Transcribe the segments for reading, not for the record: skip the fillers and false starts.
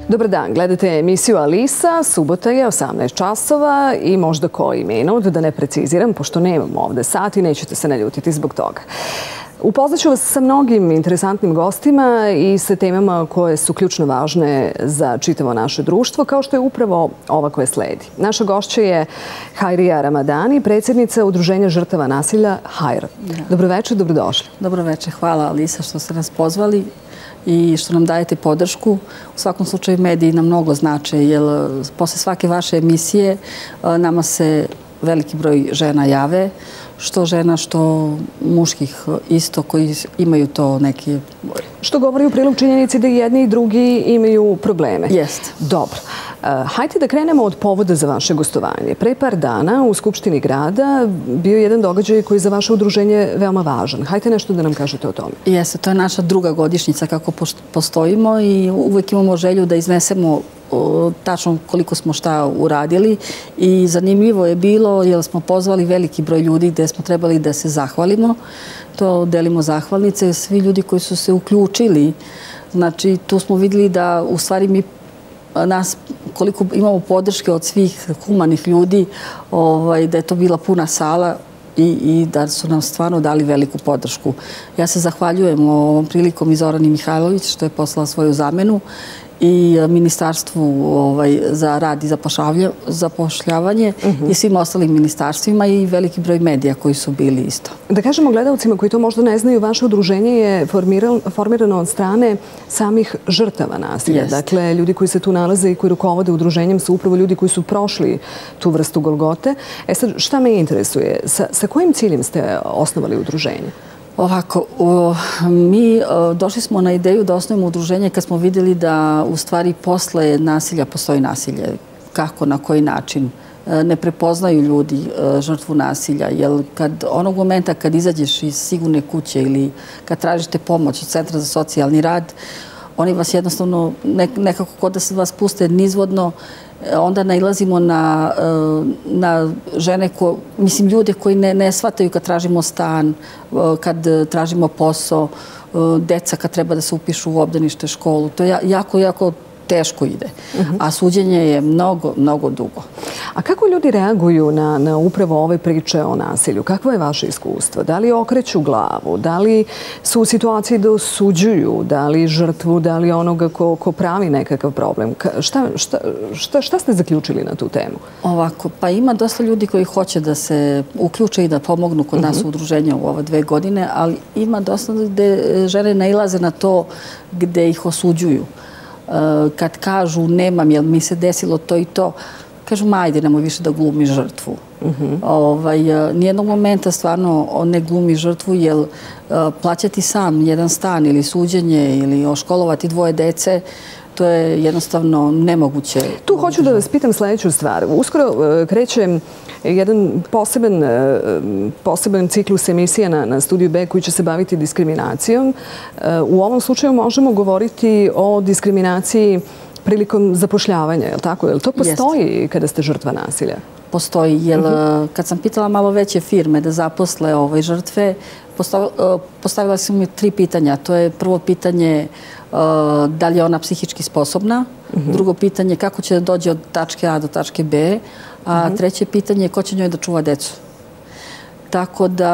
Dobar dan, gledate emisiju Alisa, subota je 18 časova i možda koji minut, da ne preciziram, pošto nemamo ovde sat i nećete se naljutiti zbog toga. Upoznaću vas sa mnogim interesantnim gostima i sa temama koje su ključno važne za čitavo naše društvo, kao što je upravo ova koja sledi. Naša gošća je Hajrija Ramadani, predsjednica Udruženja žrtava nasilja Hajr. Dobroveče, dobrodošli. Dobroveče, hvala Alisa što ste nas pozvali i što nam dajete podršku. U svakom slučaju mediji nam mnogo znače, jer posle svake vaše emisije nama se veliki broj žena jave, što žena, što muških isto, koji imaju to neki... Što govori u prilog činjenici da i jedni i drugi imaju probleme. Jest. Dobro. Hajde da krenemo od povoda za vaše gostovanje. Pre par dana u Skupštini grada bio je jedan događaj koji je za vaše udruženje veoma važan. Hajde nešto da nam kažete o tome. Jeste, to je naša druga godišnjica kako postojimo i uvek imamo želju da iznesemo tačno koliko smo šta uradili i zanimljivo je bilo jer smo pozvali veliki broj ljudi gde smo trebali da se zahvalimo. To delimo zahvalnice. Svi ljudi koji su se uključili, znači tu smo vidjeli da u stvari nas koliko imamo podrške od svih humanih ljudi, da je to bila puna sala i da su nam stvarno dali veliku podršku. Ja se zahvaljujem ovom prilikom i Zorani Mihajlović što je poslala svoju zamenu i Ministarstvu za rad i zapošljavanje i svim ostalim ministarstvima i veliki broj medija koji su bili isto. Da kažemo gledalcima koji to možda ne znaju, vaše udruženje je formirano od strane samih žrtava nasilja. Dakle, ljudi koji se tu nalaze i koji rukovode udruženjem su upravo ljudi koji su prošli tu vrstu golgote. E sad, šta me interesuje? Sa kojim ciljem ste osnovali udruženje? Ovako, mi došli smo na ideju da osnovimo udruženje kad smo vidjeli da u stvari posle nasilja postoji nasilje. Kako, na koji način? Ne prepoznaju ljudi žrtvu nasilja, jer onog momenta kad izađeš iz sigurne kuće ili kad tražite pomoć od Centra za socijalni rad, oni vas jednostavno nekako kod da se vas puste nizvodno, onda nailazimo na žene, mislim ljude koji ne shvataju kad tražimo stan, kad tražimo posao, deca kad treba da se upišu u obdanište, školu. To je jako teško ide. A suđenje je mnogo dugo. A kako ljudi reaguju na upravo ove priče o nasilju? Kakvo je vaše iskustvo? Da li okreću glavu? Da li su u situaciji da osuđuju? Da li žrtvu? Da li onoga ko pravi nekakav problem? Šta ste zaključili na tu temu? Ovako, pa ima dosta ljudi koji hoće da se uključe i da pomognu kod nas u udruženju u ove 2 godine, ali ima dosta gde žene nailaze na to gde ih osuđuju. Kad kažu nemam, jel mi se desilo to i to, kažu ajde, nemoj više da glumi žrtvu. Nijednog momenta stvarno ne glumi žrtvu, jer plaćati sam jedan stan ili suđenje ili oškolovati 2 dece, to je jednostavno nemoguće. Tu hoću da vas pitam sljedeću stvar. Uskoro kreće jedan poseban ciklus emisija na Studiju B koji će se baviti diskriminacijom. U ovom slučaju možemo govoriti o diskriminaciji prilikom zapošljavanja, je li tako? Je li to postoji kada ste žrtva nasilja? Postoji, jer kad sam pitala malo veće firme da zaposle žrtve, postavila sam mi 3 pitanja. To je prvo pitanje da li je ona psihički sposobna, drugo pitanje kako će da dođe od tačke A do tačke B, a treće pitanje je ko će njoj da čuva decu. Tako da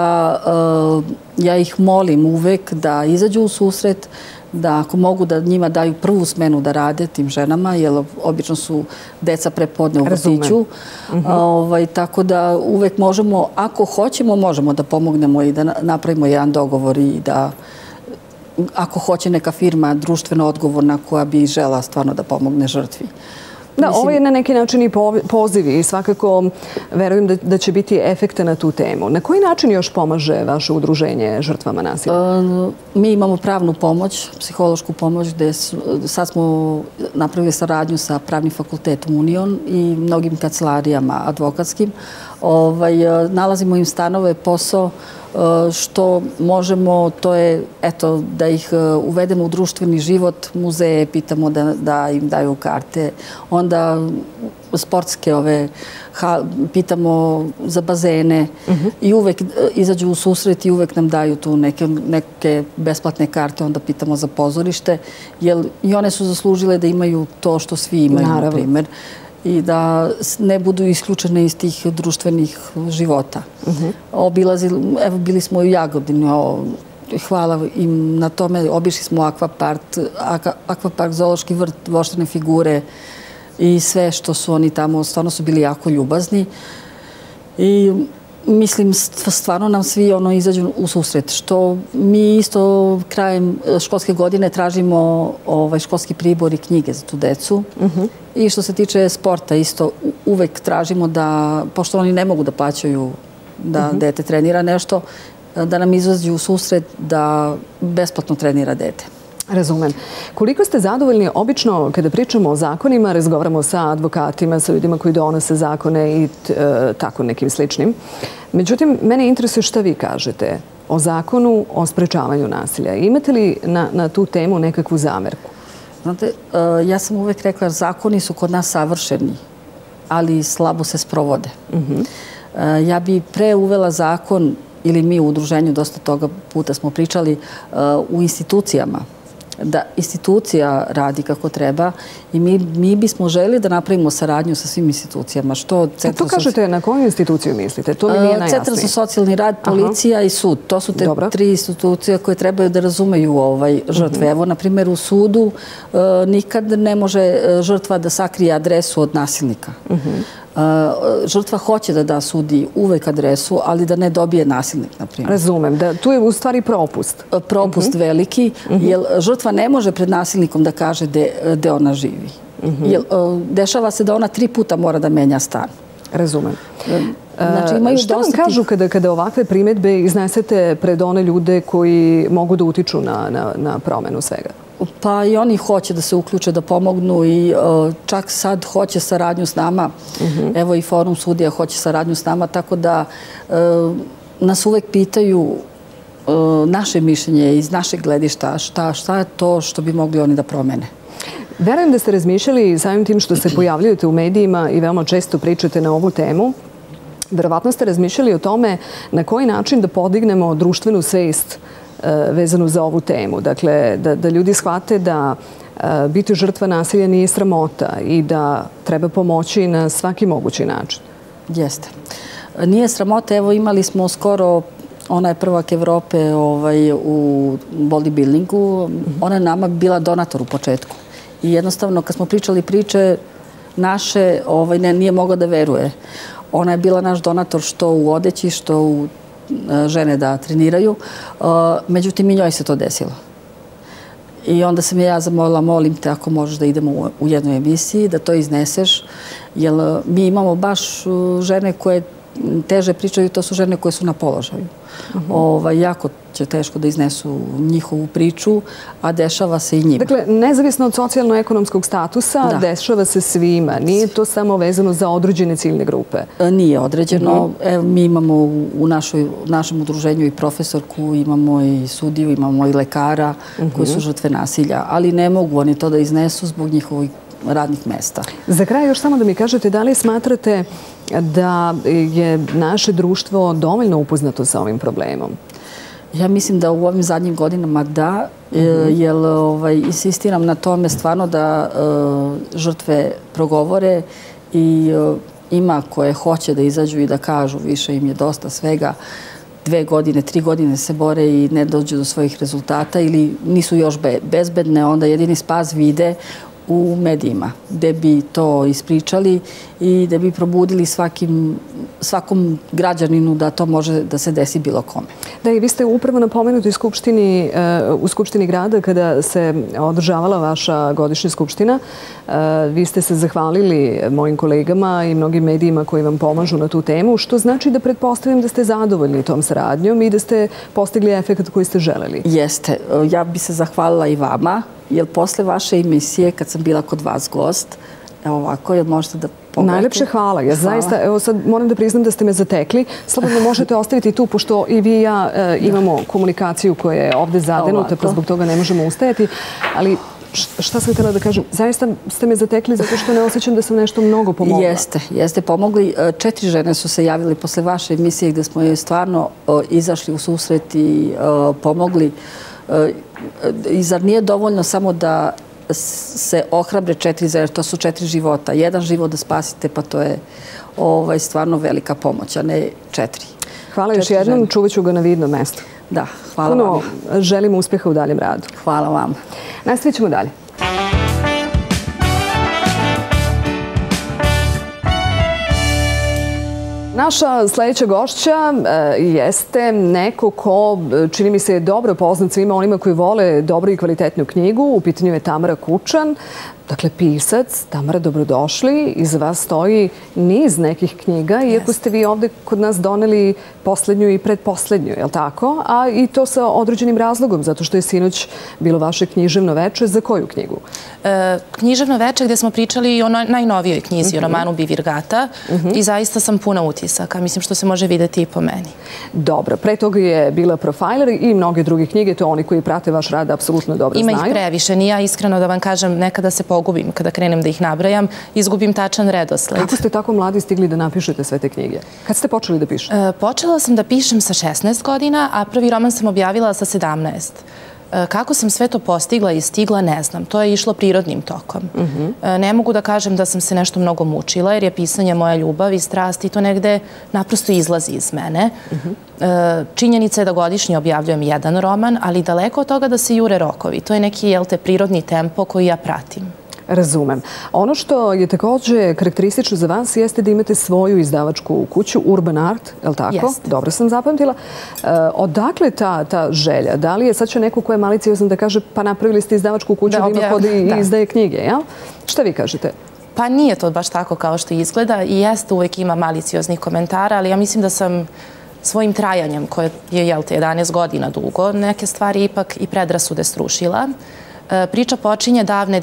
ja ih molim uvek da izađu u susret, da ako mogu da njima daju prvu smenu da rade tim ženama, jer obično su deca prepodne u vrtiću. Tako da uvek možemo, ako hoćemo, možemo da pomognemo i da napravimo jedan dogovor i da ako hoće neka firma društveno odgovorna koja bi žela stvarno da pomogne žrtvi. Da, ovo je na neki način i poziv i svakako verujem da će biti efekta na tu temu. Na koji način još pomaže vaše udruženje žrtvama nasilja? Mi imamo pravnu pomoć, psihološku pomoć, gde sad smo napravili saradnju sa Pravnim fakultetom Union i mnogim kancelarijama advokatskim. Nalazimo im stanove, posao, što možemo, to je da ih uvedemo u društveni život, muzeje, pitamo da im daju karte, onda sportske pitamo za bazene i uvek izađu u susret i uvek nam daju tu neke besplatne karte, onda pitamo za pozorište, jer i one su zaslužile da imaju to što svi imaju, na primjer, i da ne budu isključene iz tih društvenih života. Evo, bili smo u Jagodini, hvala im na tome, obišli smo akvapark, zoološki vrt, voštane figure i sve što su oni tamo, stvarno su bili jako ljubazni. I mislim, stvarno nam svi izađu u susret. Što mi isto krajem školske godine tražimo školski pribor i knjige za tu decu. I što se tiče sporta, isto uvek tražimo da, pošto oni ne mogu da plaćaju da dete trenira nešto, da nam izađu u susret da besplatno trenira dete. Razumem. Koliko ste zadovoljni, obično kada pričamo o zakonima, razgovaramo sa advokatima, sa ljudima koji donose zakone i tako nekim sličnim. Međutim, mene interesuje šta vi kažete o zakonu o sprečavanju nasilja. Imate li na tu temu nekakvu zamerku? Znate, ja sam uvek rekla, zakoni su kod nas savršeni, ali slabo se sprovode. Ja bi pre uvela zakon, ili mi u udruženju dosta toga puta smo pričali, u institucijama, da institucija radi kako treba i mi bismo želi da napravimo saradnju sa svim institucijama. To kažete, na koju instituciju mislite? To mi nije najjasnije. Centar za socijalni rad, policija i sud. To su te tri institucije koje trebaju da razumeju žrtve. Evo, na primjer, u sudu nikad ne može žrtva da sakrije adresu od nasilnika. Žrtva hoće da da sudi uvek adresu, ali da ne dobije nasilnik, na primjer. Razumem, da tu je u stvari propust. Propust veliki, jer žrtva ne može pred nasilnikom da kaže gde ona živi. Dešava se da ona 3 puta mora da menja stan. Razumem. Šta vam kažu kada ovakve primjedbe iznesete pred one ljude koji mogu da utiču na promenu svega? Pa i oni hoće da se uključe, da pomognu i čak sad hoće saradnju s nama. Evo i Forum sudija hoće saradnju s nama, tako da nas uvek pitaju naše mišljenje iz našeg gledišta, šta je to što bi mogli oni da promene. Verujem da ste razmišljali samim tim što se pojavljujete u medijima i veoma često pričate na ovu temu. Verovatno ste razmišljali o tome na koji način da podignemo društvenu svest vezanu za ovu temu. Dakle, da ljudi shvate da biti žrtva nasilja nije sramota i da treba pomoći na svaki mogući način. Jeste. Nije sramota. Evo, imali smo skoro, ona je prvak Evrope u bodybuildingu. Ona je nama bila donator u početku. I jednostavno, kad smo pričali priče naše, nije mogla da veruje. Ona je bila naš donator što u odeći, što u žene da treniraju. Međutim, i njoj se to desilo. I onda sam ja zamolila, molim te ako možeš da idemo u jednoj emisiji, da to izneseš. Jer mi imamo baš žene koje teže pričaju, to su žene koje su na položaju. Jako će teško da iznesu njihovu priču, a dešava se i njima. Dakle, nezavisno od socijalno-ekonomskog statusa, dešava se svima. Nije to samo vezano za određene ciljne grupe? Nije određeno. Mi imamo u našem udruženju i profesorku, imamo i sudiju, imamo i lekara koji su žrtve nasilja, ali ne mogu oni to da iznesu zbog njihovih radnih mesta. Za kraj još samo da mi kažete, da li smatrate da je naše društvo dovoljno upoznato sa ovim problemom? Ja mislim da u ovim zadnjim godinama da, jer insistiram na tome stvarno da žrtve progovore i ima koje hoće da izađu i da kažu više im je dosta svega. 2 godine, 3 godine se bore i ne dođu do svojih rezultata ili nisu još bezbedne, onda jedini spas vide u medijima, gde bi to ispričali i da bi probudili svakom građaninu da to može da se desi bilo kome. Da, i vi ste upravo napomenuti u Skupštini grada kada se održavala vaša godišnja skupština. Vi ste se zahvalili mojim kolegama i mnogim medijima koji vam pomažu na tu temu, što znači da pretpostavljam da ste zadovoljni tom saradnjom i da ste postigli efekt koji ste želeli. Jeste. Ja bi se zahvalila i vama, jer posle vaše emisije, kad sam bila kod vas gost, evo ovako, jer možete da pogledati. Najlepše hvala. Ja zaista, evo sad moram da priznam da ste me zatekli. Slobodno možete ostaviti tu, pošto i vi i ja imamo komunikaciju koja je ovde zadenuta, pa zbog toga ne možemo ustajati. Ali šta sam htjela da kažem? Zaista ste me zatekli zato što ne osjećam da sam nešto mnogo pomogla. Jeste pomogli. 4 žene su se javili posle vaše emisije gde smo joj stvarno izašli u susret i pomogli. I zar nije dovoljno samo da se ohrabre 4 žene, to su 4 života. 1 život da spasite, pa to je stvarno velika pomoć, a ne 4. Hvala još jednom, čuvat ću ga na vidnom mestu. Da, hvala vam. Puno želim uspjeha u daljem radu. Hvala vam. Nastavit ćemo dalje. Naša sljedeća gošća jeste neko ko, čini mi se, dobro poznat svima onima koji vole dobru i kvalitetnu knjigu. U pitanju je Tamara Kučan, dakle pisac. Tamara, dobrodošli. Iza vas stoji niz nekih knjiga, iako ste vi ovdje kod nas doneli poslednju i predposlednju, je li tako? A i to sa određenim razlogom, zato što je sinoć bilo vaše književno veče. Za koju knjigu? Književno veče gdje smo pričali o najnovijoj knjizi, o romanu Bivirgata, i zaista sam puna utisaka, mislim što se može vidjeti i po meni. Dobro, pre toga je bila Profiler i mnoge druge knjige, to oni koji prate vaš rad apsolutno dobro znaju. Ima ih previše, ni ja iskreno da vam kažem, nekada se pogubim kada krenem da ih nabrajam, izgubim tačan redosled. Kako ste tako mladi stigli da napišete sve te knjige? Kad ste počeli da pišete? Počela sam da pišem sa 16 godina, a prvi roman sam objavila sa 17. Kako sam sve to postigla i stigla, ne znam. To je išlo prirodnim tokom. Ne mogu da kažem da sam se nešto mnogo mučila, jer je pisanje moja ljubav i strast i to negde naprosto izlazi iz mene. Činjenica je da godišnje objavljujem 1 roman, ali daleko od toga da se jure rokovi. To je neki, prirodni tempo koji ja pratim. Razumem. Ono što je također karakteristično za vas jeste da imate svoju izdavačku kuću, Urban Art, je li tako? Jeste. Dobro sam zapamtila. Odakle ta želja? Da li je, sad će neko ko je maliciozan da kaže pa napravili ste izdavačku kuću da ima kod i izdaje knjige, jel? Šta vi kažete? Pa nije to baš tako kao što izgleda i jeste, uvijek ima malicioznih komentara, ali ja mislim da sam svojim trajanjem, koje je 11 godina dugo, neke stvari ipak i predrasude srušila. Priča počinje davne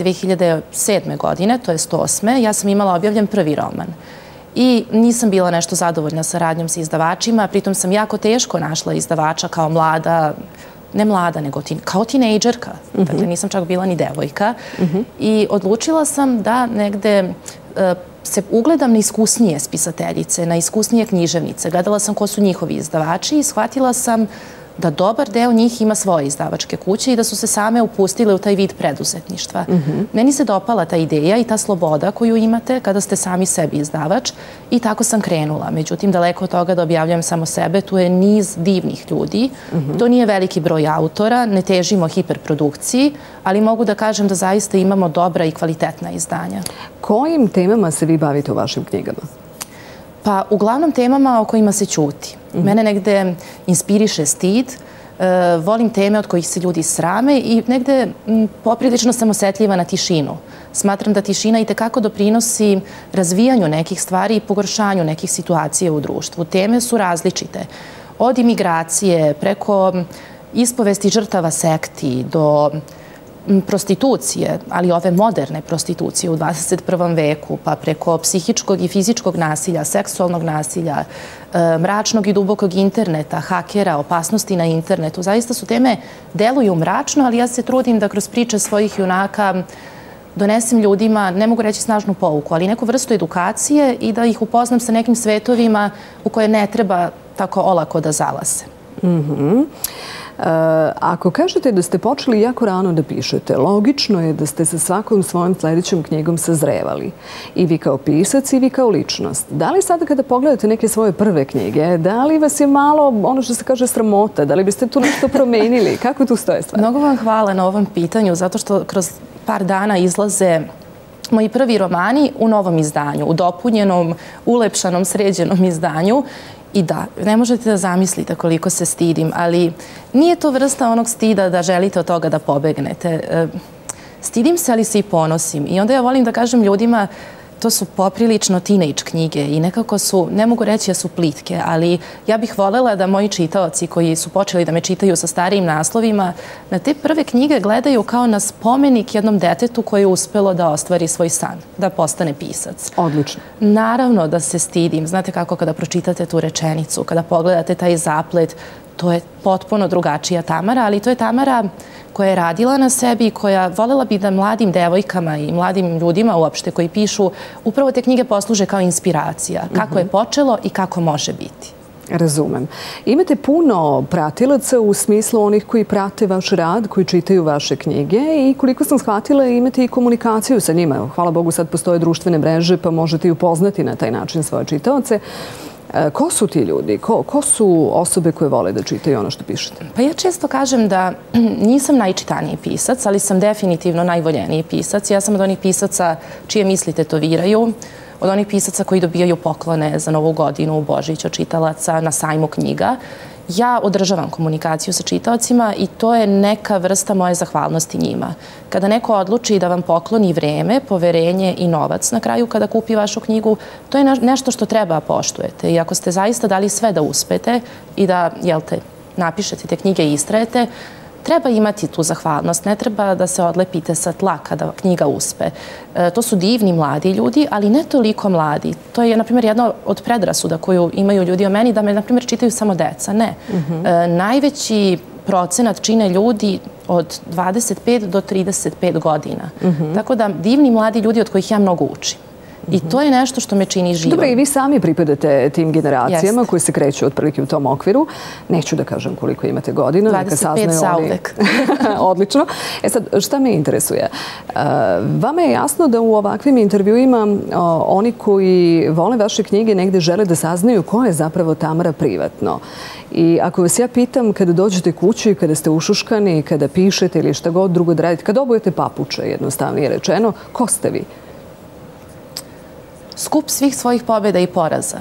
2007. godine, to je 108. Ja sam imala objavljen prvi roman. I nisam bila nešto zadovoljna saradnjom sa izdavačima, pritom sam jako teško našla izdavača kao mlada, ne mlada, nego kao tinejdžerka. Dakle, nisam čak bila ni devojka. I odlučila sam da negde se ugledam na iskusnije spisateljice, na iskusnije književnice. Gledala sam ko su njihovi izdavači i shvatila sam da dobar deo njih ima svoje izdavačke kuće i da su se same upustile u taj vid preduzetništva. Meni se dopala ta ideja i ta sloboda koju imate kada ste sami sebi izdavač i tako sam krenula. Međutim, daleko od toga da objavljujem samo sebe, tu je niz divnih ljudi. To nije veliki broj autora, ne težimo hiperprodukciji, ali mogu da kažem da zaista imamo dobra i kvalitetna izdanja. Kojim temama se vi bavite u vašim knjigama? Pa, uglavnom temama o kojima se ćuti. Mene negde inspiriše stid, volim teme od kojih se ljudi srame i negde poprilično sam osetljiva na tišinu. Smatram da tišina i tekako doprinosi razvijanju nekih stvari i pogoršanju nekih situacija u društvu. Teme su različite. Od imigracije, preko ispovesti žrtava sekti, do prostitucije, ali ove moderne prostitucije u 21. veku, pa preko psihičkog i fizičkog nasilja, seksualnog nasilja, mračnog i dubokog interneta, hakera, opasnosti na internetu. Zaista su teme, deluju mračno, ali ja se trudim da kroz priče svojih junaka donesem ljudima, ne mogu reći snažnu pouku, ali neku vrstu edukacije i da ih upoznam sa nekim svetovima u koje ne treba tako olako da zalase. Ako kažete da ste počeli jako rano da pišete, logično je da ste sa svakom svojom sljedećom knjigom sazrevali. I vi kao pisac i vi kao ličnost. Da li sada kada pogledate neke svoje prve knjige, da li vas je malo, ono što se kaže, sramota? Da li biste tu nešto promenili? Kako tu stoje stvari? Mnogo vam hvala na ovom pitanju, zato što kroz par dana izlaze moji prvi romani u novom izdanju, u dopunjenom, ulepšanom, sređenom izdanju. I da, ne možete da zamislite koliko se stidim, ali nije to vrsta onog stida da želite od toga da pobegnete. Stidim se, ali se i ponosim. I onda ja volim da kažem ljudima, to su poprilično teenage knjige i nekako su, ne mogu reći da su plitke, ali ja bih voljela da moji čitaoci koji su počeli da me čitaju sa starijim naslovima, na te prve knjige gledaju kao na spomenik jednom detetu koje je uspelo da ostvari svoj san, da postane pisac. Odlično. Naravno da se stidim. Znate kako kada pročitate tu rečenicu, kada pogledate taj zaplet, to je potpuno drugačija Tamara, ali to je Tamara koja je radila na sebi i koja voljela bi da mladim devojkama i mladim ljudima uopšte koji pišu upravo te knjige posluže kao inspiracija. Kako je počelo i kako može biti. Razumem. Imate puno pratilaca u smislu onih koji prate vaš rad, koji čitaju vaše knjige i koliko sam shvatila imate i komunikaciju sa njima. Hvala Bogu sad postoje društvene mreže pa možete i upoznati na taj način svoje čitaoce. Ko su ti ljudi? Ko su osobe koje vole da čitaju ono što pišete? Pa ja često kažem da nisam najčitaniji pisac, ali sam definitivno najvoljeniji pisac. Ja sam od onih pisaca čije misli tetoviraju, od onih pisaca koji dobijaju poklone za Novu godinu, Božić od čitalaca, na sajmu knjiga. Ja održavam komunikaciju sa čitaocima i to je neka vrsta moje zahvalnosti njima. Kada neko odluči da vam pokloni vreme, poverenje i novac na kraju kada kupi vašu knjigu, to je nešto što treba poštujete. I ako ste zaista dali sve da uspete i da, napišete te knjige i istrajete, treba imati tu zahvalnost, ne treba da se odlepite sa tla kada knjiga uspe. To su divni mladi ljudi, ali ne toliko mladi. To je, na primjer, jedna od predrasuda koju imaju ljudi o meni, da me, na primjer, čitaju samo deca. Ne. Najveći procenat čine ljudi od 25 do 35 godina. Tako da divni mladi ljudi od kojih ja mnogo učim. I to je nešto što me čini živom. Dobro, i vi sami pripadate tim generacijama koji se kreću otprilike u tom okviru. Neću da kažem koliko imate godina. 25 zauvek. Odlično. E sad, šta me interesuje? Vama je jasno da u ovakvim intervjuima oni koji vole vaše knjige negde žele da saznaju ko je zapravo Tamara privatno. I ako vas ja pitam kada dođete kući, kada ste ušuškani, kada pišete ili šta god drugo da radite, kada obujete papuče, jednostavnije rečeno, ko ste vi? Skup svih svojih pobjeda i poraza.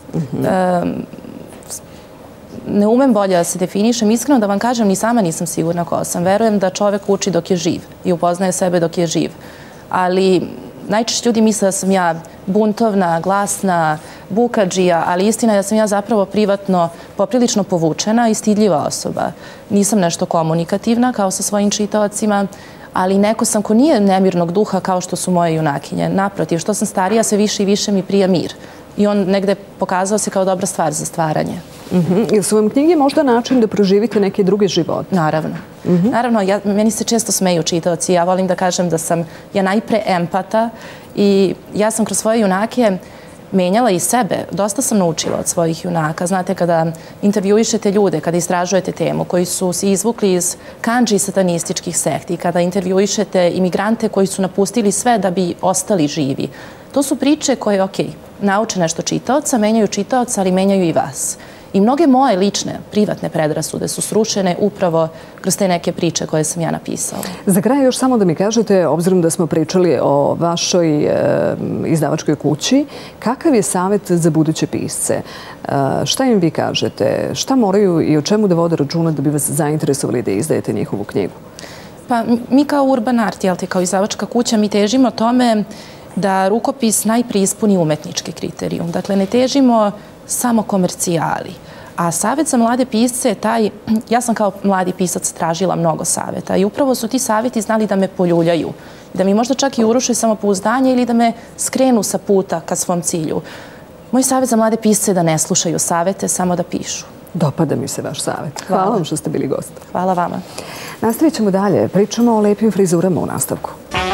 Ne umem bolje da se definišem. Iskreno da vam kažem, ni sama nisam sigurna ko sam. Verujem da čovek uči dok je živ i upoznaje sebe dok je živ. Ali najčešće ljudi misle da sam ja buntovna, glasna, bukadžija, ali istina je da sam ja zapravo privatno poprilično povučena i stidljiva osoba. Nisam nešto komunikativna kao sa svojim čitaocima, ali neko sam ko nije nemirnog duha kao što su moje junakinje. Naprotiv, što sam starija, sve više i više mi prija mir. I on negde pokazao se kao dobra stvar za stvaranje. Ili su vam knjige možda način da proživite neke druge živote? Naravno. Naravno, meni se često smeju čitaoci. Ja volim da kažem da sam ja najpre empata i ja sam kroz svoje junake menjala i sebe. Dosta sam naučila od svojih junaka. Znate, kada intervjuišete ljude, kada istražujete temu koji su se izvukli iz kandži satanističkih sekti, kada intervjuišete imigrante koji su napustili sve da bi ostali živi, to su priče koje, nauče nešto čitaoca, menjaju čitaoca, ali menjaju i vas. I mnoge moje lične, privatne predrasude su srušene upravo kroz te neke priče koje sam ja napisala. Za kraj još samo da mi kažete, obzirom da smo pričali o vašoj izdavačkoj kući, kakav je savjet za buduće pisce? Šta im vi kažete? Šta moraju i o čemu da vode računa da bi vas zainteresovali da izdajete njihovu knjigu? Pa mi kao Urban Art, kao izdavačka kuća, mi težimo tome da rukopis najprije ispuni umetnički kriterijum. Dakle, ne težimo samo komercijali. A savjet za mlade pisce je taj, ja sam kao mladi pisac tražila mnogo savjeta i upravo su ti savjeti znali da me poljuljaju, da mi možda čak i uruše samopouzdanje ili da me skrenu sa puta ka svom cilju. Moj savjet za mlade pisce je da ne slušaju savjete, samo da pišu. Dopada mi se vaš savjet. Hvala vam što ste bili gost. Hvala vama. Nastavit ćemo dalje. Pričamo o lepim frizurama u nastavku.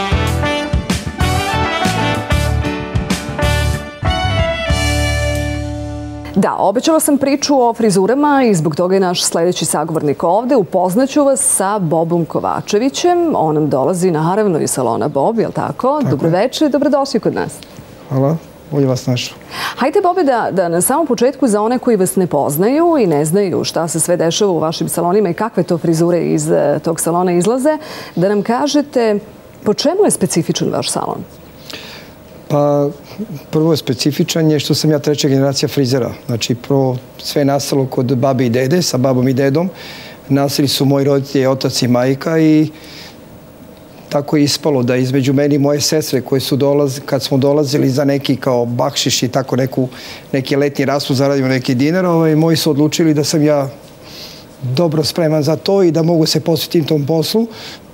Da, obećala sam priču o frizurama i zbog toga je naš sljedeći sagovornik ovde. Upoznaću vas sa Bobom Kovačevićem. On nam dolazi naravno iz salona Bob, je li tako? Dobroveče, dobrodošli kod nas. Hvala, bolje vas našao. Hajde, Bobe, da na samom početku za one koji vas ne poznaju i ne znaju šta se sve dešava u vašim salonima i kakve to frizure iz tog salona izlaze, da nam kažete po čemu je specifičan vaš salon? Pa, prvo je specifičan je što sam ja treća generacija frizera. Znači, prvo sve je nastalo kod babe i dede, sa babom i dedom. Nastali su moji roditelji, otac i majka i tako je ispalo da između meni i moje sestre koje su kad smo dolazili za neki kao bakšiš i tako neki letnji raspust, zaradimo neki dinar, moji su odlučili da sam ja dobro spreman za to i da mogu se posvetiti tom poslu.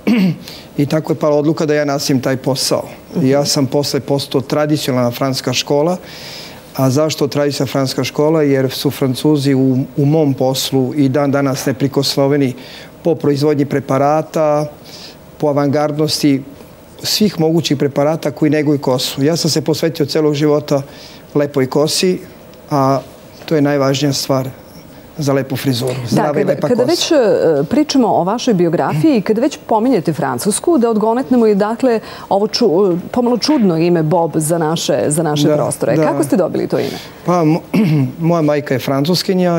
I tako je pala odluka da ja nastavim taj posao. Ja sam posle postao tradicionalna francuska škola. A zašto tradicionalna francuska škola? Jer su Francuzi u mom poslu i dan danas neprikosnoveni po proizvodnji preparata, po avangardnosti svih mogućih preparata koji neguju kosu. Ja sam se posvetio celog života lepoj kosi, a to je najvažnija stvar za lepu frizuru. Zdrava i lepa kosa. Kada već pričamo o vašoj biografiji i kada već pominjete Francusku, da odgonetnemo i dakle ovo pomalo čudno ime Bob za naše prostore. Kako ste dobili to ime? Pa, moja majka je Francuskinja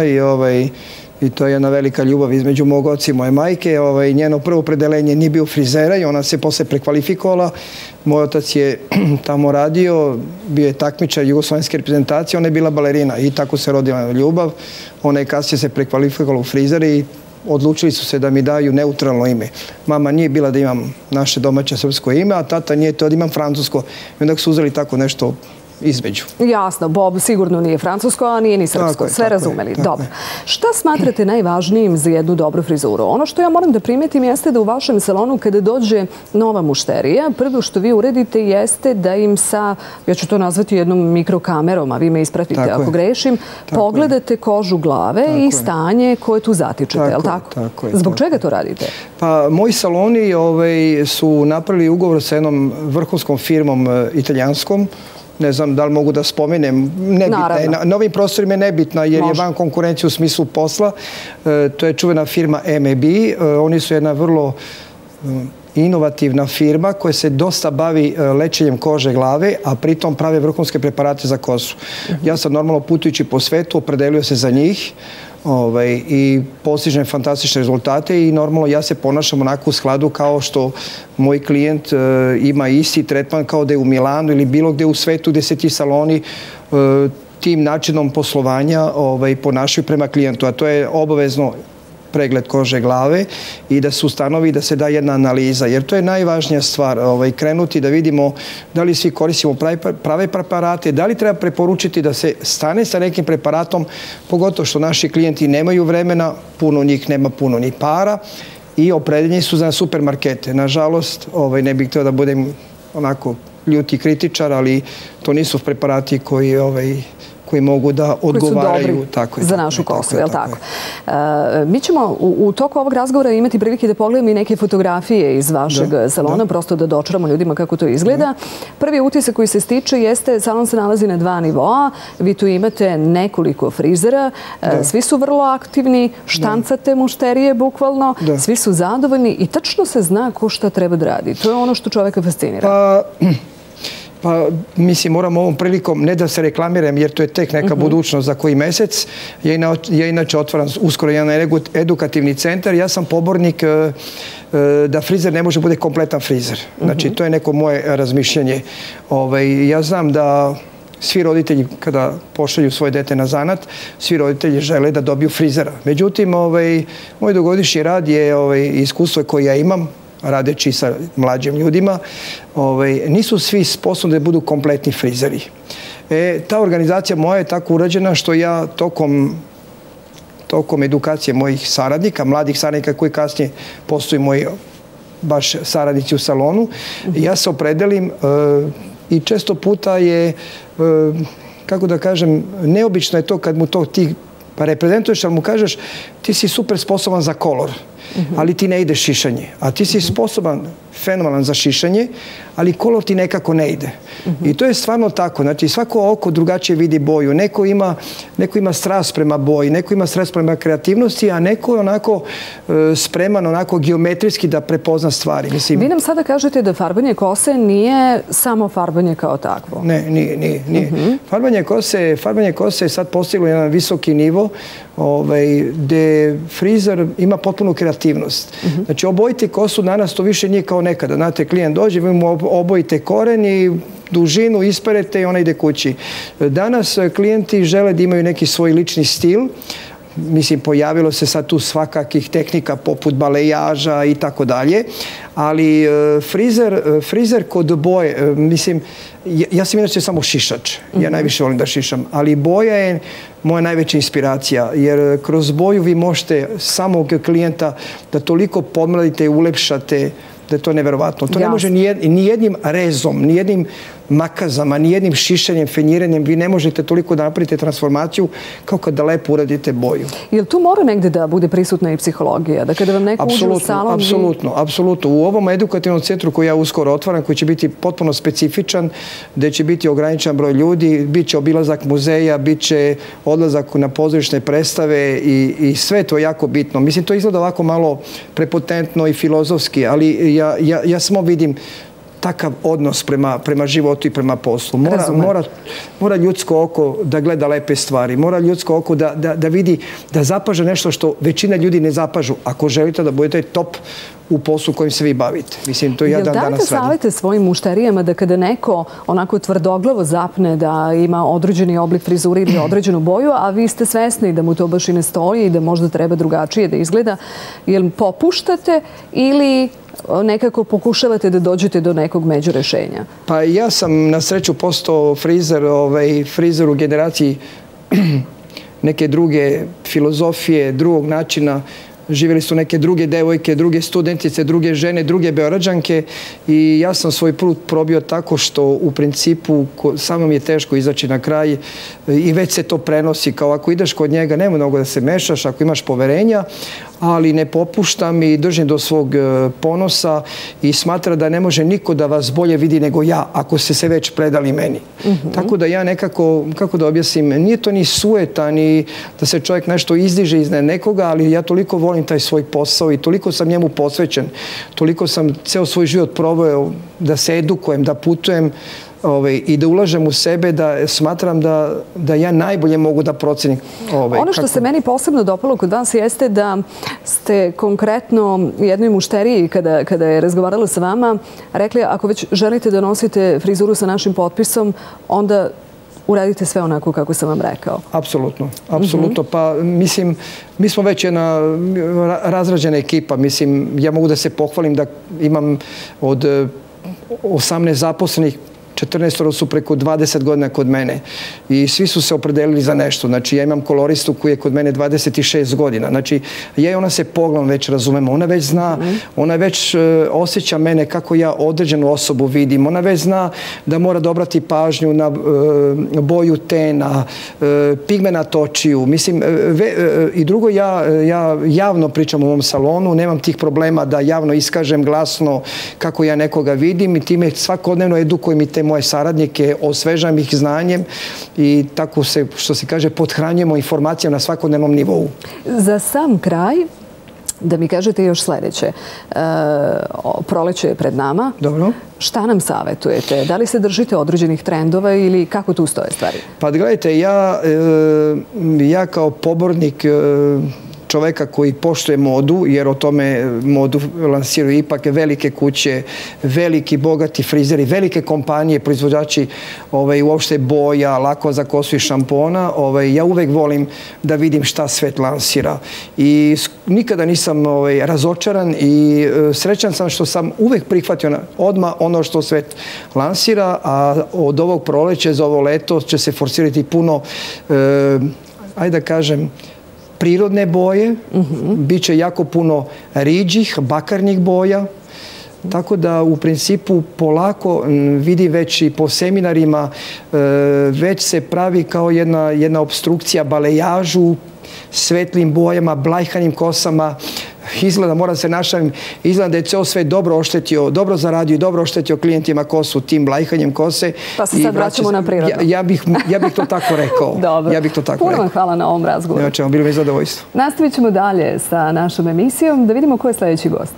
i to je jedna velika ljubav između mog oca i moje majke. Njeno prvo opredeljenje nije bio frizera i ona se posle prekvalifikovala. Moj otac je tamo radio, bio je takmičar jugoslovenske reprezentacije, ona je bila balerina i tako se rodila ljubav. Ona je kasnije se prekvalifikovala u frizera i odlučili su se da mi daju neutralno ime. Mama nije bila da imam naše domaće srpsko ime, a tata nije to da imam francusko. I onda su uzeli tako nešto između. Jasno, Bob sigurno nije francusko, a nije ni srpsko. Sve razumeli. Dobro. Šta smatrate najvažnijim za jednu dobru frizuru? Ono što ja moram da primetim jeste da u vašem salonu kada dođe nova mušterija, prvo što vi uredite jeste da im sa, ja ću to nazvati jednom mikrokamerom, a vi me ispratite ako grešim, pogledate kožu glave i stanje koje tu zatičete, je li tako? Zbog čega to radite? Pa, moji saloni su napravili ugovor sa jednom vrhunskom firmom italijanskom. Ne znam da li mogu da spomenem. Na ovim prostorima je nebitna jer je van konkurencije u smislu posla. To je čuvena firma MEB. Oni su jedna vrlo inovativna firma koja se dosta bavi lečenjem kože glave, a pritom prave vrhunske preparate za kosu. Ja sam normalno putujući po svetu opredelio se za njih i postižem fantastične rezultate i normalno ja se ponašam onako u skladu kao što moj klijent ima isti tretman kao da je u Milanu ili bilo gde u svetu gde se ti saloni tim načinom poslovanja ponašaju prema klijentu, a to je obavezno pregled kože glave i da se ustanovi da se da jedna analiza, jer to je najvažnija stvar, krenuti da vidimo da li svi koristimo prave preparate, da li treba preporučiti da se stane sa nekim preparatom, pogotovo što naši klijenti nemaju vremena, puno njih nema puno ni para i opredeljeni su za supermarkete. Nažalost, ne bih htio da budem onako ljuti kritičar, ali to nisu preparati koji mogu da odgovaraju za našu kosu, je li tako? Mi ćemo u toku ovog razgovora imati prilike da pogledamo i neke fotografije iz vašeg salona, prosto da dočaramo ljudima kako to izgleda. Prvi utisak koji se stiče jeste, salon se nalazi na 2 nivoa, vi tu imate nekoliko frizera, svi su vrlo aktivni, štancate mušterije bukvalno, svi su zadovoljni i tačno se zna ko šta treba da radi. To je ono što čoveka fascinira. Pa, mislim, moram ovom prilikom, ne da se reklamiram, jer to je tek neka budućnost za koji mesec. Ja inače otvaram uskoro jedan edukativni centar. Ja sam pobornik da frizer ne može bude kompletan frizer. Znači, to je neko moje razmišljanje. Ja znam da svi roditelji, kada pošalju svoje dete na zanat, svi roditelji žele da dobiju frizera. Međutim, moj dugogodišnji rad je iskustvo koje ja imam, radeći sa mlađim ljudima, nisu svi sposobni da budu kompletni frizeri. Ta organizacija moja je tako urađena što ja tokom edukacije mojih saradnika, mladih saradnika koji kasnije postaju moji baš saradnici u salonu, ja se opredelim i često puta je, kako da kažem, neobično je to kad mu to ti reprezentuješ, ali mu kažeš ti si super sposoban za kolor, ali ti ne ide šišanje. A ti si sposoban, fenomenalan za šišanje, ali kolor ti nekako ne ide. I to je stvarno tako. Znači, svako oko drugačije vidi boju. Neko ima strast prema boji, neko ima strast prema kreativnosti, a neko je onako spreman, onako geometrijski da prepozna stvari. Vi nam sada kažete da farbanje kose nije samo farbanje kao takvo. Ne, nije. Farbanje kose je sad postiglo jedan visoki nivo gde frizer ima potpunu kreativnost. Znači, obojiti kosu danas to više nije kao nekada. Znate, klijent dođe, vi mu obojite koren i dužinu isperete i ona ide kući. Danas klijenti žele da imaju neki svoj lični stil. Mislim, pojavilo se sad tu svakakih tehnika poput balejaža i tako dalje. Ali frizer kod boje, mislim, ja sam inače samo šišač. Ja najviše volim da šišam. Ali boja je moja najveća inspiracija. Jer kroz boju vi možete samog klijenta da toliko pomladite i ulepšate da je to neverovatno. To ne može ni jednim rezom, ni jednim makazama, ni jednim šišenjem, fenjiranjem. Vi ne možete toliko da napravite transformaciju kao kada lepo uradite boju. Jel tu mora negde da bude prisutna i psihologija? Da kada vam neko uđe u salon... Apsolutno. U ovom edukativnom centru koji ja uskoro otvaram, koji će biti potpuno specifičan, gde će biti ograničen broj ljudi, bit će obilazak muzeja, bit će odlazak na pozorišne predstave i sve to jako bitno. Mislim, to izgleda ovako malo prepotentno i filozofski, ali ja samo vidim takav odnos prema životu i prema poslu. Mora ljudsko oko da gleda lepe stvari. Mora ljudsko oko da vidi, da zapaže nešto što većina ljudi ne zapažu. Ako želite da budete top u poslu kojim se vi bavite. Mislim, to ja danas radim. Dajte savete svojim mušterijama da kada neko onako tvrdoglavo zapne da ima određeni oblik frizure ili određenu boju, a vi ste svesni da mu to baš i ne stoji i da možda treba drugačije da izgleda, jel popuštate ili nekako pokušavate da dođete do nekog međurešenja? Pa ja sam na sreću postao frizer u generaciji neke druge filozofije, drugog načina. Živjeli su neke druge devojke, druge studentice, druge žene, druge Beograđanke i ja sam svoj put probio tako što u principu samo mi je teško izaći na kraj i već se to prenosi kao ako ideš kod njega nema mnogo da se mešaš ako imaš poverenja, ali ne popuštam i držim do svog ponosa i smatra da ne može niko da vas bolje vidi nego ja ako ste se već predali meni. Tako da ja nekako, kako da objasnim, nije to ni sueta, ni da se čovjek nešto izdiže iznad nekoga, ali ja toliko volim taj svoj posao i toliko sam njemu posvećen, toliko sam ceo svoj život proveo da se edukujem, da putujem i da ulažem u sebe, da smatram da ja najbolje mogu da procenim. Ono što se meni posebno dopalo kod vas jeste da ste konkretno jednoj mušteriji kada je razgovarala sa vama rekli ako već želite da nosite frizuru sa našim potpisom, onda uradite sve onako kako sam vam rekao. Apsolutno, apsolutno. Pa mislim, mi smo već jedna razrađena ekipa. Mislim, ja mogu da se pohvalim da imam od 18 zaposlenih 14 su preko 20 godina kod mene i svi su se opredelili za nešto. Znači, ja imam koloristu koji je kod mene 26 godina. Znači, ja i ona se pogledom već razumemo. Ona već zna, ona već osjeća mene kako ja određenu osobu vidim. Ona već zna da mora da obrati pažnju na boju tena, pigmenat očiju. Mislim, i drugo, ja javno pričam u ovom salonu, nemam tih problema da javno iskažem glasno kako ja nekoga vidim i time svakodnevno edukujem i te moje saradnike, osvežam ih znanjem i tako se, što se kaže, pothranjujemo informacijama na svakodnevnom nivou. Za sam kraj, da mi kažete još sljedeće. Proleće je pred nama. Dobro. Šta nam savjetujete? Da li se držite određenih trendova ili kako tu stoje stvari? Pa gledajte, ja kao pobornik čoveka koji poštuje modu, jer o tome modu lansiraju ipak velike kuće, veliki, bogati frizeri, velike kompanije, proizvođači uopšte boja, lakova za kosu i šampona. Ja uvek volim da vidim šta svet lansira. I nikada nisam razočaran i srećan sam što sam uvek prihvatio odmah ono što svet lansira, a od ovog proleća za ovo leto će se forsirati puno, ajde da kažem, prirodne boje, bit će jako puno riđih, bakarnih boja, tako da u principu polako vidi već i po seminarima već se pravi kao jedna obstrukcija balejažu, svetlim bojama, blajhanim kosama. Izgleda, moram se našavim, izgleda da je ceo sve dobro oštetio, dobro zaradio i dobro oštetio klijentima kosu tim blajhanjem kose. Pa se sad vraćamo na prirodno. Ja bih to tako rekao. Dobro. Puno vam hvala na ovom razgovoru. Evo ćemo, bilo mi zadovoljstvo. Nastavit ćemo dalje sa našom emisijom da vidimo ko je sljedeći gost.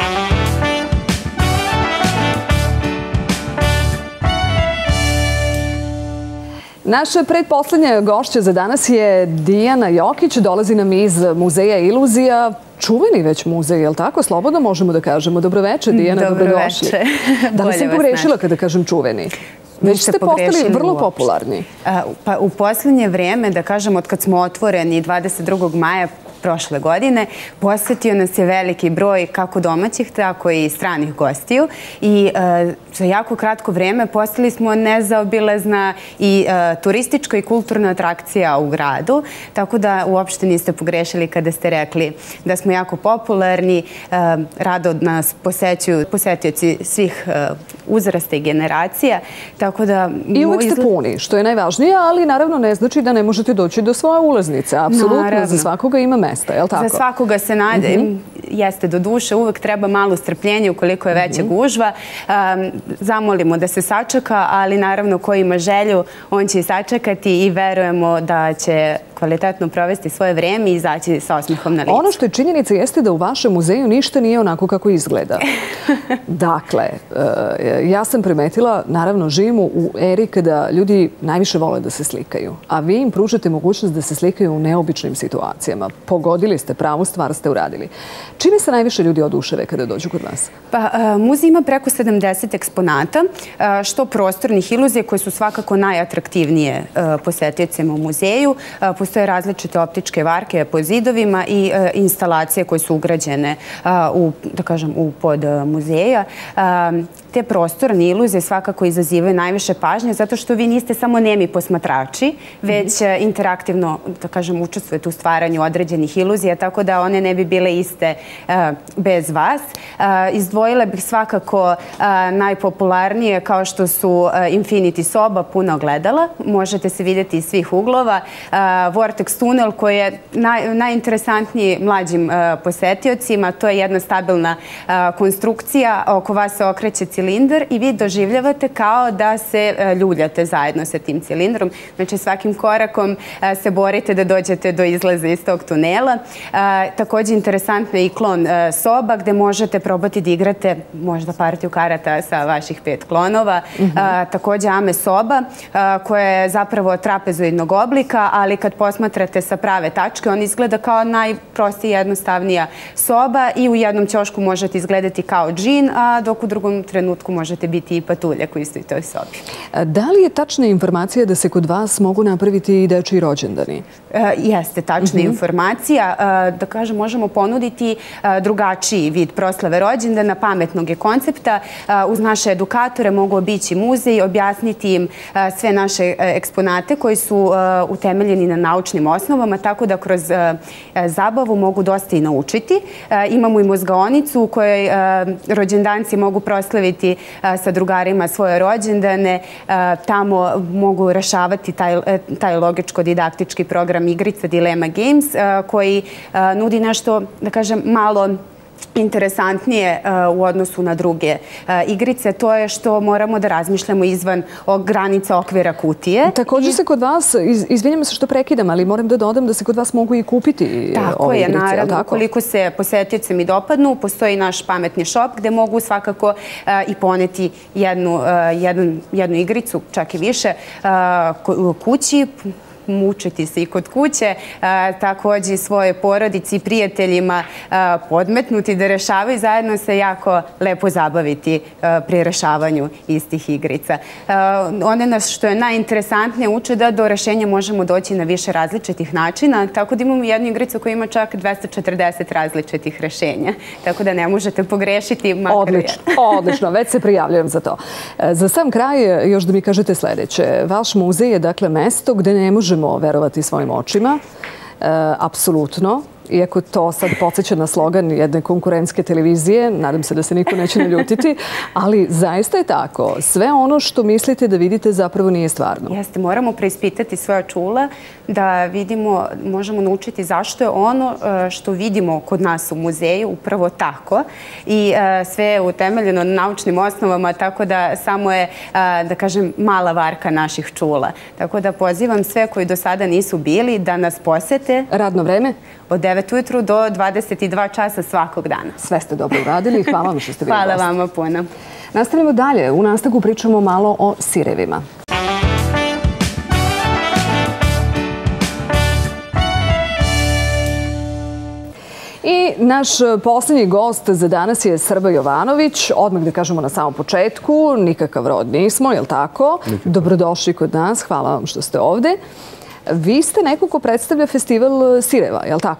Naša predposlednja gošća za danas je Dijana Jokić. Dolazi nam iz Muzeja Iluzija. Čuveni već muzej, je li tako? Slobodno možemo da kažemo. Dobroveče, Dijana, dobrodošli. Da li sam pogrešila kada kažem čuveni? Već ste postali vrlo popularni. Pa u posljednje vrijeme, da kažem, od kad smo otvoreni 22. maja prošle godine. Posetio nas je veliki broj kako domaćih, tako i stranih gostiju i za jako kratko vreme postali smo nezaobilazna i turistička i kulturna atrakcija u gradu, tako da uopšte niste pogrešili kada ste rekli da smo jako popularni, rado nas posećuju posetioci svih uzrasta i generacija. I uvek ste puni, što je najvažnije, ali naravno ne znači da ne možete doći do svoje ulaznice. Apsolutno, za svakoga ima mesta, je li tako? Za svakoga se nađe, jeste do duše, uvek treba malo strpljenja ukoliko je veća gužva. Zamolimo da se sačeka, ali naravno ko ima želju, on će i sačekati i verujemo da će kvalitetno provesti svoje vreme i izaći sa osmehom na licu. Ono što je činjenica jeste da u vašem muzeju ništa nije onako kako izgleda. Dakle, ja sam primetila, naravno živimo u eri kada ljudi najviše vole da se slikaju, a vi im pružate mogućnost da se slikaju u neobičnim situacijama. Pogodili ste, pravu stvar ste uradili. Čime se najviše ljudi oduševe kada dođu kod vas? Muzej ima preko 70 eksponata, što prostornih iluzija koje su svakako najatraktivnije posetiocima u muzeju. Postoje različite optičke varke po zidovima i instalacije koje su ugrađene u pod muzeja. Te prostorne iluzije svakako izazivaju najviše pažnje zato što vi niste samo nemi posmatrači, već interaktivno, da kažem, učestvujete u stvaranju određenih iluzija, tako da one ne bi bile iste bez vas. Izdvojila bih svakako najpopularnije kao što su Infinity soba, puna ogledala. Možete se vidjeti iz svih uglova. Vortex tunel koji je najinteresantniji mlađim posetiocima. To je jedna stabilna konstrukcija. Oko vas se okreće cilindar i vi doživljavate kao da se ljuljate zajedno sa tim cilindrom. Znači svakim korakom se borite da dođete do izlaza iz tog tunela. Također interesantno je i klon soba gde možete probati da igrate možda partiju karata sa vaših 5 klonova. Također Ame soba koja je zapravo trapezoidnog oblika, ali kad posmatrate sa prave tačke, on izgleda kao najprostija, jednostavnija soba i u jednom ćošku možete izgledati kao džin, a dok u drugom trenutku možete biti i patuljak u istoj toj sobi. Da li je tačna informacija da se kod vas mogu napraviti i dečiji rođendani? Jeste tačna informacija. Da kažem, možemo ponuditi drugačiji vid proslave rođendana, pametnog je koncepta. Uz naše edukatore mogu obići muzej, objasniti im sve naše eksponate koji su utemeljeni na naučnim osnovama, tako da kroz zabavu mogu dosta i naučiti. Imamo i mozgaonicu u kojoj rođendanci mogu proslaviti sa drugarima svoje rođendane. Tamo mogu rešavati taj logičko-didaktički program igrica Dilema Games koji nudi nešto, da kažem, malo interesantnije u odnosu na druge igrice. To je što moramo da razmišljamo izvan granica okvira kutije. Također se kod vas, izvinjam se što prekidam, ali moram da dodam da se kod vas mogu i kupiti ove igrice. Tako je, naravno. Ukoliko se posetiocima mi dopadnu, postoji naš pametni shop gde mogu svakako i poneti jednu igricu, čak i više, kući, mučiti se i kod kuće, također i svoje porodici i prijateljima podmetnuti da rešavaju, zajedno se jako lepo zabaviti pri rešavanju istih igrica. One nas, što je najinteresantnije, uče da do rešenja možemo doći na više različitih načina, tako da imamo jednu igricu koja ima čak 240 različitih rešenja, tako da ne možete pogrešiti. Odlično, već se prijavljujem za to. Za sam kraj, još da mi kažete sljedeće. Vaš muzej je dakle mesto gde ne možemo verovati svojim očima. Apsolutno. Iako to sad podsjeća na slogan jedne konkurentske televizije, nadam se da se niko neće naljutiti, ali zaista je tako. Sve ono što mislite da vidite zapravo nije stvarno. Jeste, moramo preispitati svoja čula, da vidimo, možemo naučiti zašto je ono što vidimo kod nas u muzeju upravo tako i sve je utemeljeno na naučnim osnovama, tako da samo je, da kažem, mala varka naših čula. Tako da pozivam sve koji do sada nisu bili da nas posete. Radno vreme? Od 9 ujutru do 22 časa svakog dana. Sve ste dobro uradili i hvala vam što ste bili gost. Hvala vama puno. Nastavimo dalje. U nastavku pričamo malo o sirevima. I naš posljednji gost za danas je Srba Jovanović. Odmah da kažemo na samom početku, nikakav rod nismo, je li tako? Dobrodošli kod nas, hvala vam što ste ovde. Vi ste neko ko predstavlja festival sireva, je li tako?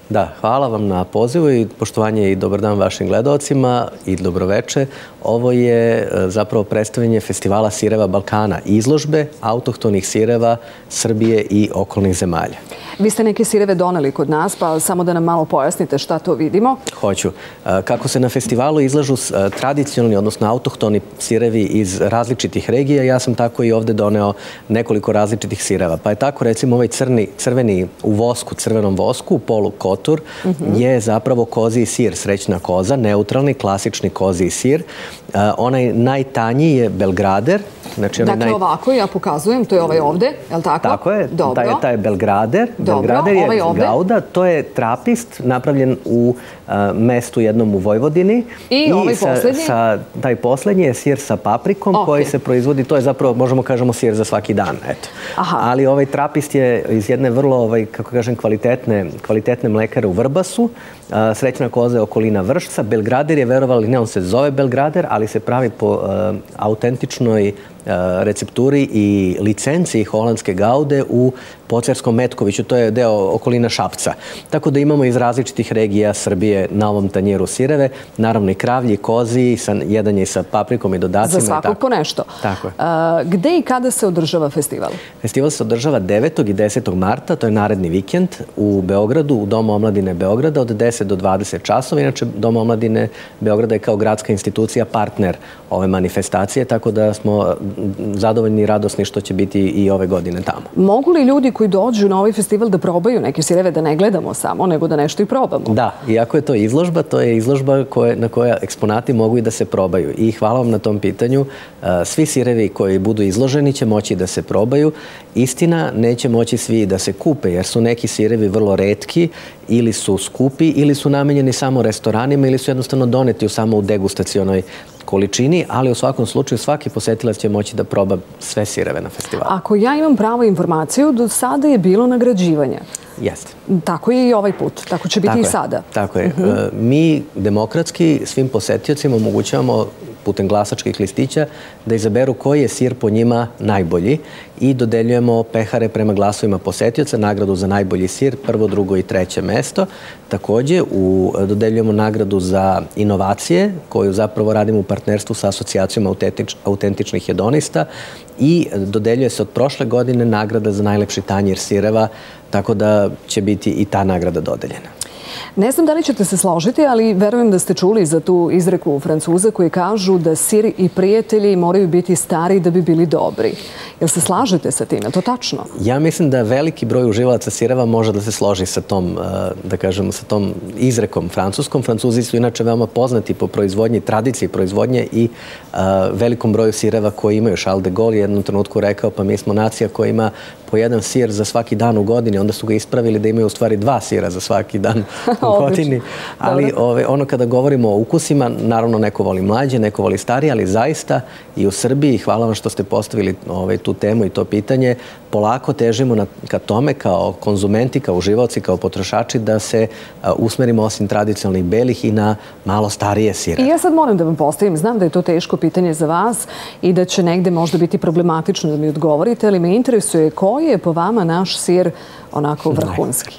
Da, hvala vam na pozivu i poštovanje i dobar dan vašim gledalcima i dobroveče. Ovo je zapravo predstavljanje Festivala sireva Balkana, izložbe autohtonih sireva Srbije i okolnih zemalja. Vi ste neke sireve doneli kod nas, pa samo da nam malo pojasnite šta to vidimo. Hoću. Kako se na festivalu izlažu tradicionalni, odnosno autohtoni sirevi iz različitih regija, ja sam tako i ovde doneo nekoliko različitih sireva. Pa je tako, recimo, ovaj crveni u vosku, crvenom vosku, polu kotur, je zapravo koziji sir, srećna koza, neutralni, klasični koziji sir. Onaj najtanji je Belgrader. Dakle, ovako ja pokazujem, to je ovaj ovde, je li tako? Tako je, taj je Belgrader. Belgrader je Gauda, to je trapist napravljen u mestu jednom u Vojvodini. I ovaj poslednji? Taj poslednji je sir sa paprikom koji se proizvodi, to je zapravo, možemo kažemo, sir za svaki dan. Ali ovaj trapist je iz jedne vrlo, kako kažem, kvalitetne mlekare u Vrbasu. Srećna koza je okolina Vršca. Belgrader je, verovali, ne, on se zove Belgrader, ali se pravi po autentičnoj recepturi i licenciji holandske Gaude u Pocerskom Metkoviću, to je deo okolina Šapca. Tako da imamo iz različitih regija Srbije na ovom tanjiru sireve, naravno i kravlji, i koziji, jedan je sa paprikom i dodacima. Za svakog po nešto. Tako je. Gde i kada se održava festival? Festival se održava 9. i 10. marta, to je naredni vikend, u Beogradu, u Domu omladine Beograda, od 10 do 20 časova. Inače, Dom omladine Beograda je kao gradska institucija partner ove manifestacije, tako da smo zadovoljni i radosni što će biti i ove godine tamo. Mogu li ljudi koji dođu na ovaj festival da probaju neke sireve, da ne gledamo samo, nego da nešto i probamo? Da, iako je to izložba, to je izložba na koja eksponati mogu i da se probaju. I hvala vam na tom pitanju. Svi sirevi koji budu izloženi će moći da se probaju. Istina, neće moći svi da se kupe, jer su neki sirevi vrlo retki, ili su skupi, ili su namenjeni samo restoranima, ili su jednostavno doneti samo u degustacionoj količini, ali u svakom slučaju svaki posetilac će moći da proba sve sireve na festivalu. Ako ja imam pravu informaciju, do sada je bilo nagrađivanje. Jeste. Tako je i ovaj put. Tako će biti i sada. Tako je. Mi demokratski svim posetiocima omogućavamo putem glasačkih listića da izaberu koji je sir po njima najbolji i dodeljujemo pehare prema glasovima posetioca, nagradu za najbolji sir, prvo, drugo i treće mesto. Takođe, dodeljujemo nagradu za inovacije, koju zapravo radimo u partnerstvu sa Asocijacijom autentičnih hedonista i dodeljuje se od prošle godine nagrada za najlepši tanjir sireva, tako da će biti i ta nagrada dodeljena. Ne znam da li ćete se složiti, ali verujem da ste čuli za tu izreku Francuza koji kažu da sir i prijatelji moraju biti stari da bi bili dobri. Jel se slažete sa tim? Je to tačno? Ja mislim da veliki broj uživalaca sireva može da se složi sa tom, da kažemo, sa tom izrekom francuskom. Francuzi su inače veoma poznati po proizvodnji, tradiciji proizvodnje i velikom broju sireva koji imaju. Charles de Gaulle je jednom trenutku rekao, pa mi smo nacija koja ima po jedan sir za svaki dan u godini. Onda su ga ispravili da imaju u stvari 2 sira za svaki dan u godini. Ali ono kada govorimo o ukusima, naravno neko voli mlađe, neko voli starije, ali zaista i u Srbiji, hvala vam što ste postavili tu temu i to pitanje, polako težimo ka tome kao konzumenti, kao uživaoci, kao potrošači da se usmerimo osim tradicionalnih belih i na malo starije sire. I ja sad moram da vam postavim, znam da je to teško pitanje za vas i da će negde možda biti problematično da mi odgovorite, ali me interesuje koji je po vama naš sir onako vrhunski?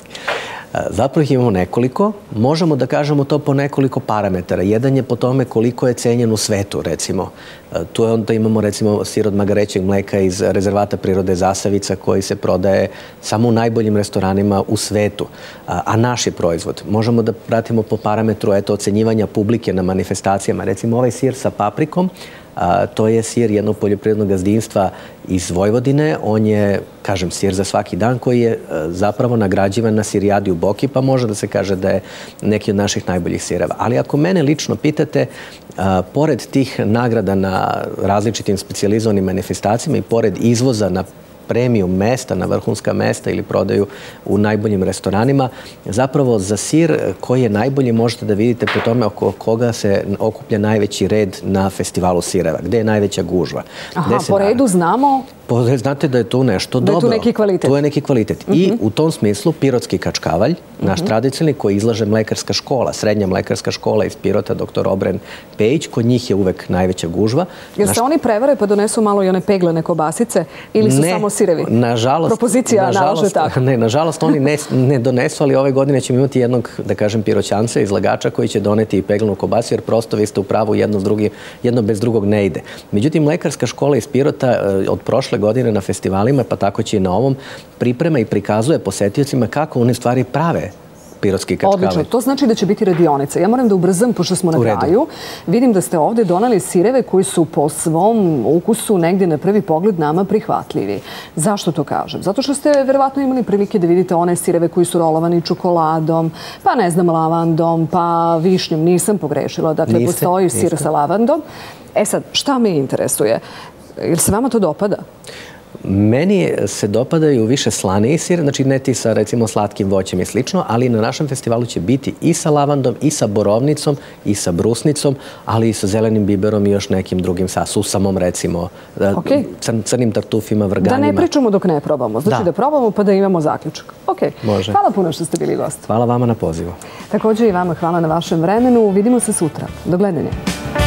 Zapravo ih imamo nekoliko. Možemo da kažemo to po nekoliko parametara. Jedan je po tome koliko je cenjen u svetu, recimo. Tu onda imamo, recimo, sir od magarećeg mleka iz rezervata prirode Zasavica koji se prodaje samo u najboljim restoranima u svetu, a naš je proizvod. Možemo da pratimo po parametru ocenjivanja publike na manifestacijama. Recimo, ovaj sir sa paprikom, to je sir jednog poljoprivrednog gazdinstva iz Vojvodine. On je, kažem, sir za svaki dan koji je zapravo nagrađivan na sirijadi u Boki, pa može da se kaže da je neki od naših najboljih sireva. Ali ako mene lično pitate, pored tih nagrada na različitim specijalizovanim manifestacijama i pored izvoza na premium mesta, na vrhunska mesta ili prodaju u najboljim restoranima, zapravo za sir koji je najbolji možete da vidite po tome oko koga se okuplja najveći red na festivalu sireva, gde je najveća gužva. Aha, po redu znamo Znate da je tu nešto dobro. Da je tu neki kvalitet. Tu je neki kvalitet. I u tom smislu Pirotski kačkavalj, naš tradicionalni koji izlaže mlekarska škola, srednja mlekarska škola iz Pirota, dr. Obren Pejić, kod njih je uvek najveća gužva. Jer se oni prevare pa donesu malo i one peglane kobasice ili su samo sirevi? Nažalost. Propozicija nalaže tako. Ne, nažalost oni ne donesu, ali ove godine ćemo imati jednog, da kažem, piroćanca, izlagača koji će doneti i peglanu kobasu, jer prosto vi ste u pravu, jedno bez drugog ne ide. Međutim, mlekarska škola iz Pirota od prošle godine na festivalima, pa tako će i na ovom, priprema i prikazuje posetiocima kako oni stvari prave pirotski kačkavalj. Odlično, to znači da će biti radionica. Ja moram da ubrzam, pošto smo na kraju. Vidim da ste ovde donali sireve koji su po svom ukusu negdje na prvi pogled nama prihvatljivi. Zašto to kažem? Zato što ste verovatno imali prilike da vidite one sireve koji su rolovani čokoladom, pa ne znam, lavandom, pa višnjom. Nisam pogrešila. Dakle, postoji sir sa lavandom. E sad, šta me interesuje? Ili se vama to dopada? Meni se dopadaju više slaniji sir, znači ne ti sa recimo slatkim voćem i slično, ali na našem festivalu će biti i sa lavandom, i sa borovnicom, i sa brusnicom, ali i sa zelenim biberom i još nekim drugim, sa susamom recimo, crnim tartufima, vrganima. Da ne pričamo dok ne probamo, znači da probamo pa da imamo zaključak. Ok, hvala puno što ste bili gost. Hvala vama na pozivu. Također i vama hvala na vašem vremenu, vidimo se sutra. Do gledanja.